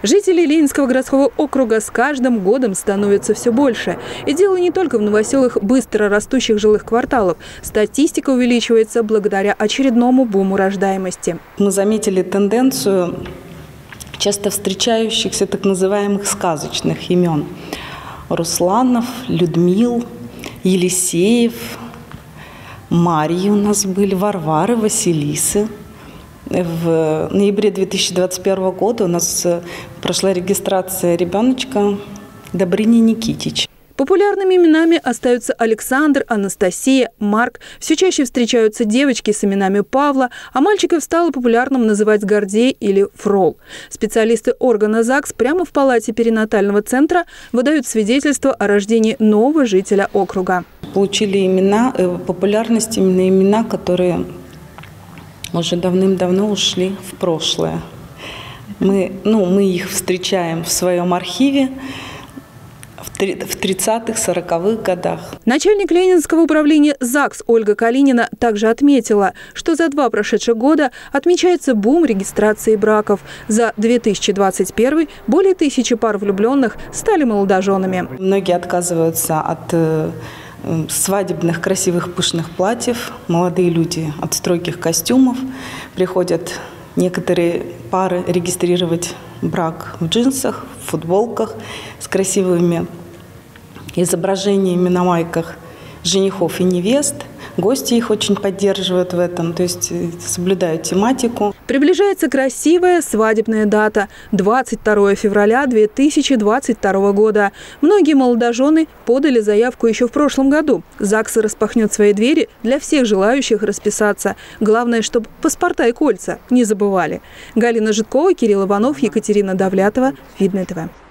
Жителей Ленинского городского округа с каждым годом становится все больше. И дело не только в новоселах быстро растущих жилых кварталов. Статистика увеличивается благодаря очередному буму рождаемости. Мы заметили тенденцию часто встречающихся так называемых сказочных имен. Русланов, Людмил, Елисеев, Марьи у нас были, Варвары, Василисы. В ноябре 2021 года у нас прошла регистрация ребеночка Добрыни Никитич. Популярными именами остаются Александр, Анастасия, Марк. Все чаще встречаются девочки с именами Павла, а мальчиков стало популярным называть Гордей или Фрол. Специалисты органа ЗАГС прямо в палате перинатального центра выдают свидетельство о рождении нового жителя округа. Получили популярность именно имена, которые уже давным-давно ушли в прошлое. Мы их встречаем в своем архиве в 30-х, 40-х годах. Начальник Ленинского управления ЗАГС Ольга Калинина также отметила, что за 2 прошедших года отмечается бум регистрации браков. За 2021 более 1000 пар влюбленных стали молодоженами. Многие отказываются от свадебных красивых пышных платьев. Молодые люди от строгих костюмов. Приходят некоторые пары регистрировать брак в джинсах, в футболках с красивыми изображениями на майках женихов и невест. Гости их очень поддерживают в этом, то есть соблюдают тематику. Приближается красивая свадебная дата – 22 февраля 2022 года. Многие молодожены подали заявку еще в прошлом году. ЗАГС распахнет свои двери для всех желающих расписаться. Главное, чтобы паспорта и кольца не забывали. Галина Житкова, Кирилл Иванов, Екатерина Давлятова. Видное ТВ.